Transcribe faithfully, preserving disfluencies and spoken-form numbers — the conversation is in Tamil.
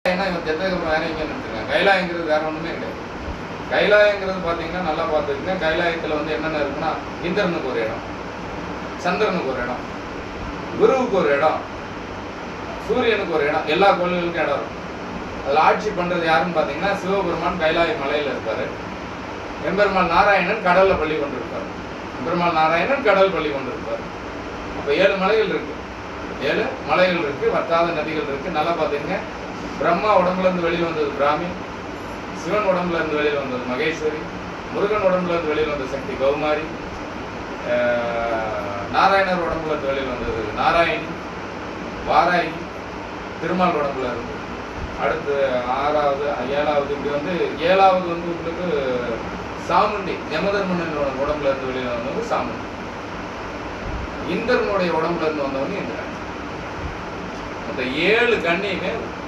ஏன்னா இவன் செத்ததுக்கப்புறம் வேற எங்கேயும் நினச்சிருக்காங்க. கைலாயங்கிறது வேற ஒன்றுமே கிடையாது. கைலாயங்கிறது பார்த்தீங்கன்னா நல்லா பார்த்துக்குங்க. கைலாயத்தில் வந்து என்னென்ன இருக்குன்னா, இந்திரனுக்கு ஒரு இடம், சந்திரனுக்கு ஒரு இடம், குருவுக்கு ஒரு இடம், சூரியனுக்கு ஒரு இடம், எல்லா கோள்களுக்கும் இடம் இருக்கும். அதில் ஆட்சி பண்ணுறது யாருன்னு பார்த்தீங்கன்னா, சிவபெருமான் கைலாய மலையில் இருப்பார். எம்பெருமாள் நாராயணன் கடலில் பள்ளி கொண்டு இருப்பார். எம்பெருமாள் நாராயணன் கடல் பள்ளி கொண்டு இருப்பார். அப்போ ஏழு மலைகள் இருக்கு, ஏழு மலைகள் இருக்கு, வற்றாத நதிகள் இருக்கு. நல்லா பார்த்துங்க. பிரம்மா உடம்புல இருந்து வெளியில் வந்தது பிராமி, சிவன் உடம்புல இருந்து வெளியில் வந்தது மகேஸ்வரி, முருகன் உடம்புல இருந்து வெளியில் வந்த சக்தி கௌமாரி, நாராயணர் உடம்புல இருந்து வெளியில் வந்தது நாராயணி, வாராயி, திருமால் உடம்புல இருந்து. அடுத்து ஆறாவது ஏழாவது இப்படி வந்து ஏழாவது வந்து உங்களுக்கு சாமுண்டி, யமதர்மனோட உடம்புல இருந்து வெளியில் வந்தவங்க சாமுண்டி. இந்திரனுடைய உடம்புல இருந்து வந்தவங்க இந்திரன். அந்த ஏழு கண்ணியுமே